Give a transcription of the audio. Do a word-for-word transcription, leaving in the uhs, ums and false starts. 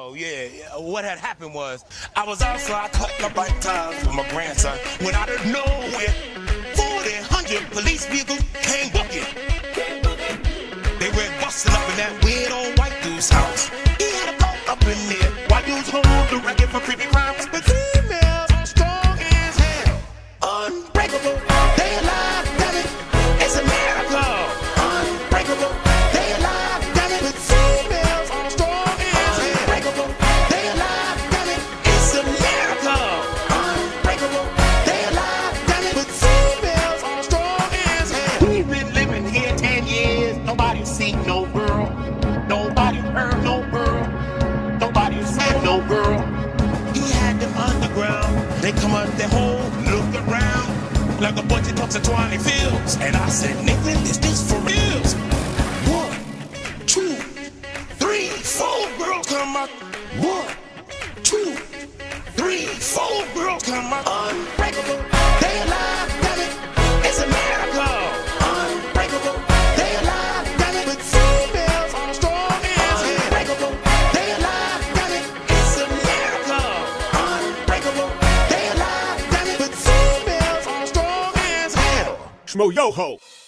Oh, yeah, yeah. What had happened was, I was outside cutting up bike tires with my grandson when out of nowhere, forty, one hundred police vehicles came booking. They were busting up in that weird old white dude's house. He had a coat up in there. White dudes hold the record for creepy crimes, but females strong as hell. Unbreakable, they alive, damn it, it's America. Unbreakable, they alive, damn it, with females strong as hell. Unbreakable, they alive, damn it, it's America. Unbreakable, they alive, damn it, with females strong as hell. We've been living here ten years, nobody seen no girl, nobody heard no girl, nobody said no girl. He had them underground, they come out their hole, look around, like a bunch of tucks and twine fields. And I said, nigga, is this for reals? One, two, three, four girls come out. One, two, three, four girls come out. Unbreakable, they alive, damn it, it's America. Unbreakable, they alive, damn it, with females strong as hell. Unbreakable, they alive, damn it, it's America. Unbreakable, they alive, damn it, with females strong as hell. Schmo Yoho.